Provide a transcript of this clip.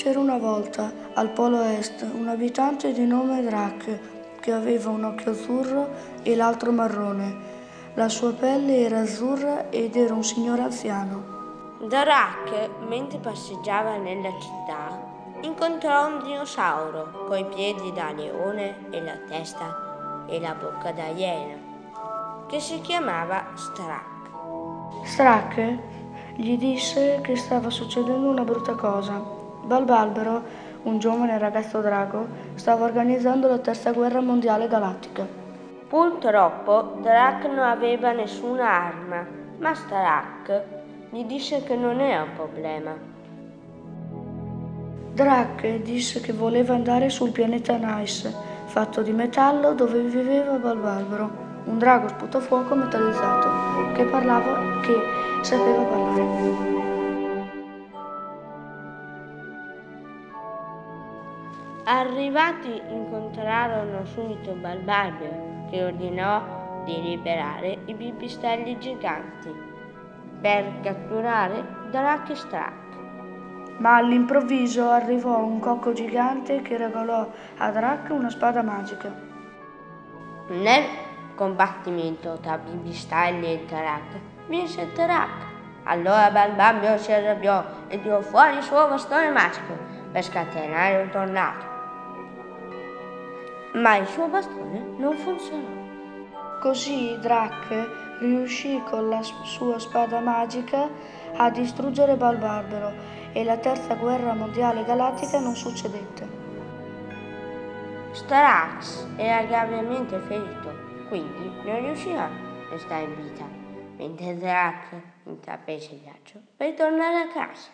C'era una volta, al Polo Est, un abitante di nome Drac, che aveva un occhio azzurro e l'altro marrone. La sua pelle era azzurra ed era un signore anziano. Drac, mentre passeggiava nella città, incontrò un dinosauro coi piedi da leone e la testa e la bocca da iena, che si chiamava Strack. Strack gli disse che stava succedendo una brutta cosa. Balbalbero, un giovane ragazzo drago, stava organizzando la terza guerra mondiale galattica. Purtroppo Drac non aveva nessuna arma, ma Strack gli disse che non è un problema. Drac disse che voleva andare sul pianeta Nice, fatto di metallo, dove viveva Balbalbero, un drago sputafuoco metallizzato che sapeva parlare. Arrivati incontrarono subito Balbalbero, che ordinò di liberare i pipistrelli giganti per catturare Drac e Strack. Ma all'improvviso arrivò un cocco gigante che regalò a Drac una spada magica. Nel combattimento tra pipistrelli e Drac vinse Drac. Allora Balbalbero si arrabbiò e tirò fuori il suo bastone magico per scatenare un tornado. Ma il suo bastone non funzionò. Così Drac riuscì con la sua spada magica a distruggere Balbalbero e la terza guerra mondiale galattica non succedette. Strax era gravemente ferito, quindi non riuscì a restare in vita, mentre Drac intraprese il viaggio per tornare a casa.